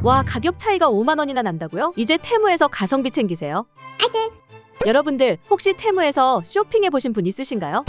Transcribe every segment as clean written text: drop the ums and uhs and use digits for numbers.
와, 가격 차이가 5만 원이나 난다고요? 이제 테무에서 가성비 챙기세요. 여러분들 혹시 테무에서 쇼핑해보신 분 있으신가요?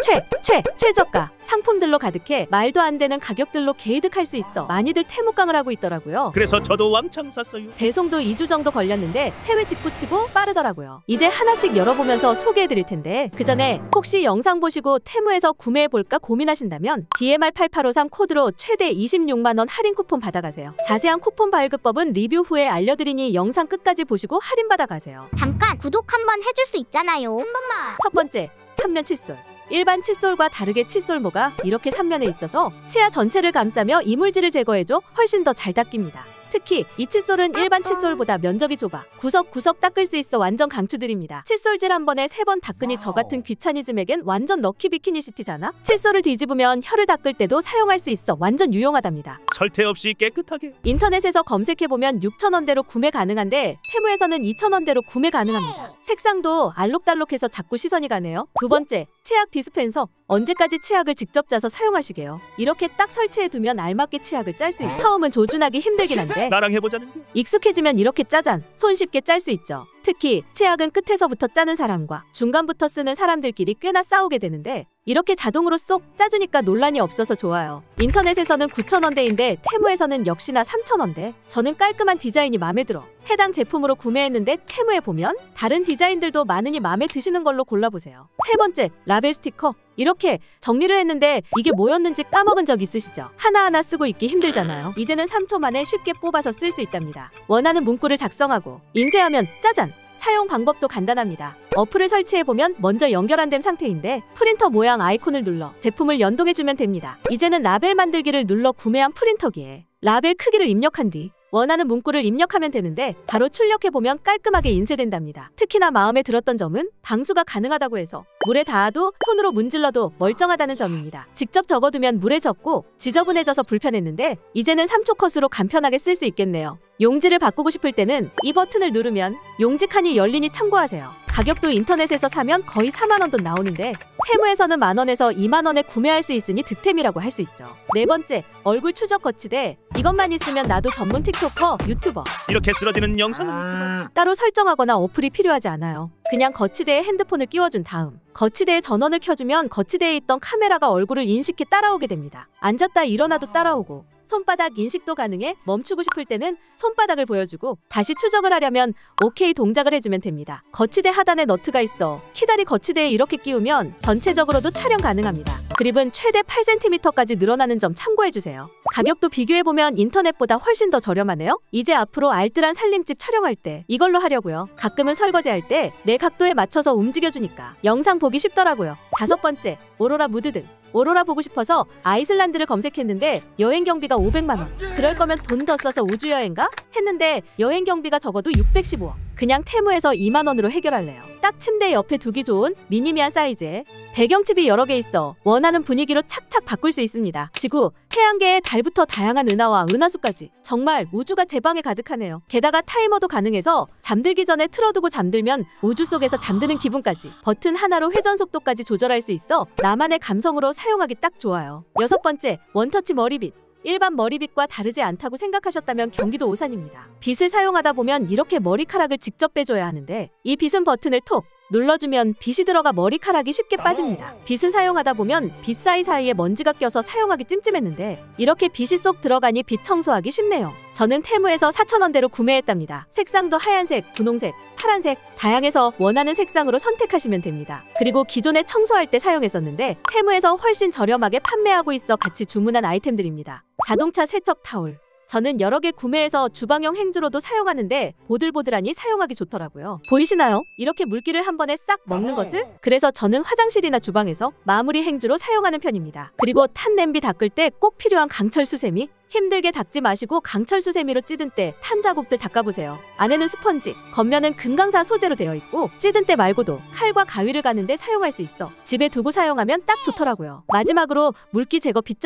최저가 상품들로 가득해 말도 안 되는 가격들로 개이득할 수 있어 많이들 테무깡을 하고 있더라고요. 그래서 저도 왕창 샀어요. 배송도 2주 정도 걸렸는데 해외 직구치고 빠르더라고요. 이제 하나씩 열어보면서 소개해드릴 텐데 그 전에 혹시 영상 보시고 테무에서 구매해볼까 고민하신다면 DMR8853 코드로 최대 26만 원 할인 쿠폰 받아가세요. 자세한 쿠폰 발급법은 리뷰 후에 알려드리니 영상 끝까지 보시고 할인 받아가세요. 잠깐 구독 한번 해줄 수 있잖아요. 한 번만. 첫 번째, 삼면 칫솔. 일반 칫솔과 다르게 칫솔모가 이렇게 삼면에 있어서 치아 전체를 감싸며 이물질을 제거해줘 훨씬 더 잘 닦입니다. 특히 이 칫솔은 일반 칫솔보다 면적이 좁아 구석구석 닦을 수 있어 완전 강추드립니다. 칫솔질 한 번에 3번 닦으니 저 같은 귀차니즘에겐 완전 럭키 비키니시티잖아? 칫솔을 뒤집으면 혀를 닦을 때도 사용할 수 있어 완전 유용하답니다. 설태 없이 깨끗하게. 인터넷에서 검색해보면 6,000원대로 구매 가능한데 테무에서는 2,000원대로 구매 가능합니다. 색상도 알록달록해서 자꾸 시선이 가네요. 두 번째, 치약 디스펜서. 언제까지 치약을 직접 짜서 사용하시게요? 이렇게 딱 설치해두면 알맞게 치약을 짤 수 있죠. 처음은 조준하기 힘들긴 한데 나랑 해보자는데. 익숙해지면 이렇게 짜잔 손쉽게 짤 수 있죠. 특히 치약은 끝에서부터 짜는 사람과 중간부터 쓰는 사람들끼리 꽤나 싸우게 되는데 이렇게 자동으로 쏙 짜주니까 논란이 없어서 좋아요. 인터넷에서는 9,000원대인데 테무에서는 역시나 3,000원대. 저는 깔끔한 디자인이 마음에 들어 해당 제품으로 구매했는데 테무에 보면 다른 디자인들도 많으니 마음에 드시는 걸로 골라보세요. 세 번째, 라벨 스티커. 이렇게 정리를 했는데 이게 뭐였는지 까먹은 적 있으시죠? 하나하나 쓰고 있기 힘들잖아요. 이제는 3초 만에 쉽게 뽑아서 쓸 수 있답니다. 원하는 문구를 작성하고 인쇄하면 짜잔! 사용 방법도 간단합니다. 어플을 설치해보면 먼저 연결 안 된 상태인데 프린터 모양 아이콘을 눌러 제품을 연동해주면 됩니다. 이제는 라벨 만들기를 눌러 구매한 프린터기에 라벨 크기를 입력한 뒤 원하는 문구를 입력하면 되는데 바로 출력해보면 깔끔하게 인쇄된답니다. 특히나 마음에 들었던 점은 방수가 가능하다고 해서 물에 닿아도 손으로 문질러도 멀쩡하다는 점입니다. 직접 적어두면 물에 젖고 지저분해져서 불편했는데 이제는 3초 컷으로 간편하게 쓸 수 있겠네요. 용지를 바꾸고 싶을 때는 이 버튼을 누르면 용지 칸이 열리니 참고하세요. 가격도 인터넷에서 사면 거의 4만 원 돈 나오는데 테무에서는 만원에서 2만 원에 구매할 수 있으니 득템이라고 할 수 있죠. 네 번째, 얼굴 추적 거치대. 이것만 있으면 나도 전문 틱토커, 유튜버. 이렇게 쓰러지는 영상은 따로 설정하거나 어플이 필요하지 않아요. 그냥 거치대에 핸드폰을 끼워준 다음 거치대에 전원을 켜주면 거치대에 있던 카메라가 얼굴을 인식해 따라오게 됩니다. 앉았다 일어나도 따라오고 손바닥 인식도 가능해 멈추고 싶을 때는 손바닥을 보여주고 다시 추적을 하려면 OK 동작을 해주면 됩니다. 거치대 하단에 너트가 있어 키다리 거치대에 이렇게 끼우면 전체적으로도 촬영 가능합니다. 그립은 최대 8cm까지 늘어나는 점 참고해주세요. 가격도 비교해보면 인터넷보다 훨씬 더 저렴하네요. 이제 앞으로 알뜰한 살림집 촬영할 때 이걸로 하려고요. 가끔은 설거지할 때 내 각도에 맞춰서 움직여주니까 영상 보기 쉽더라고요. 다섯 번째, 오로라 무드 등. 오로라 보고 싶어서 아이슬란드를 검색했는데 여행 경비가 500만 원. 그럴 거면 돈 더 써서 우주여행가? 했는데 여행 경비가 적어도 615원. 그냥 테무에서 2만 원으로 해결할래요. 딱 침대 옆에 두기 좋은 미니미한 사이즈에 배경칩이 여러 개 있어 원하는 분위기로 착착 바꿀 수 있습니다. 지구, 태양계에 달부터 다양한 은하와 은하수까지 정말 우주가 제 방에 가득하네요. 게다가 타이머도 가능해서 잠들기 전에 틀어두고 잠들면 우주 속에서 잠드는 기분까지 버튼 하나로 회전 속도까지 조절할 수 있어 나만의 감성으로 사용하기 딱 좋아요. 여섯 번째, 원터치 머리빗. 일반 머리빗과 다르지 않다고 생각하셨다면 경기도 오산입니다. 빗을 사용하다 보면 이렇게 머리카락을 직접 빼줘야 하는데 이 빗은 버튼을 톡 눌러주면 빗이 들어가 머리카락이 쉽게 빠집니다. 빗은 사용하다 보면 빗 사이사이에 먼지가 껴서 사용하기 찜찜했는데 이렇게 빗이 쏙 들어가니 빗 청소하기 쉽네요. 저는 테무에서 4,000원대로 구매했답니다. 색상도 하얀색, 분홍색, 파란색 다양해서 원하는 색상으로 선택하시면 됩니다. 그리고 기존에 청소할 때 사용했었는데 테무에서 훨씬 저렴하게 판매하고 있어 같이 주문한 아이템들입니다. 자동차 세척 타올. 저는 여러 개 구매해서 주방용 행주로도 사용하는데 보들보들하니 사용하기 좋더라고요. 보이시나요? 이렇게 물기를 한 번에 싹 먹는 것을? 그래서 저는 화장실이나 주방에서 마무리 행주로 사용하는 편입니다. 그리고 탄 냄비 닦을 때 꼭 필요한 강철 수세미? 힘들게 닦지 마시고 강철 수세미로 찌든 때 탄 자국들 닦아보세요. 안에는 스펀지, 겉면은 금강사 소재로 되어 있고 찌든 때 말고도 칼과 가위를 가는데 사용할 수 있어 집에 두고 사용하면 딱 좋더라고요. 마지막으로 물기 제거 빗자루.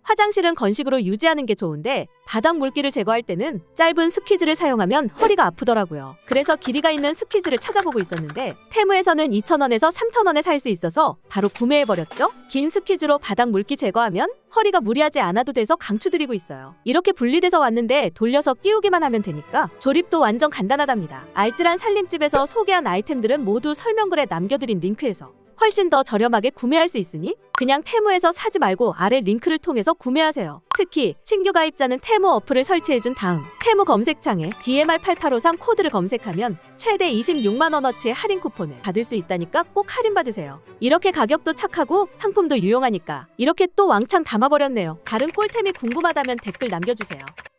화장실은 건식으로 유지하는 게 좋은데 바닥 물기를 제거할 때는 짧은 스퀴즈를 사용하면 허리가 아프더라고요. 그래서 길이가 있는 스퀴즈를 찾아보고 있었는데 테무에서는 2,000원에서 3,000원에 살 수 있어서 바로 구매해버렸죠. 긴 스퀴즈로 바닥 물기 제거하면 허리가 무리하지 않아도 돼서 강추드리고 있어요. 이렇게 분리돼서 왔는데 돌려서 끼우기만 하면 되니까 조립도 완전 간단하답니다. 알뜰한 살림집에서 소개한 아이템들은 모두 설명글에 남겨드린 링크에서 훨씬 더 저렴하게 구매할 수 있으니 그냥 테무에서 사지 말고 아래 링크를 통해서 구매하세요. 특히 신규 가입자는 테무 어플을 설치해준 다음 테무 검색창에 DMR8853 코드를 검색하면 최대 26만원어치의 할인 쿠폰을 받을 수 있다니까 꼭 할인받으세요. 이렇게 가격도 착하고 상품도 유용하니까 이렇게 또 왕창 담아버렸네요. 다른 꿀템이 궁금하다면 댓글 남겨주세요.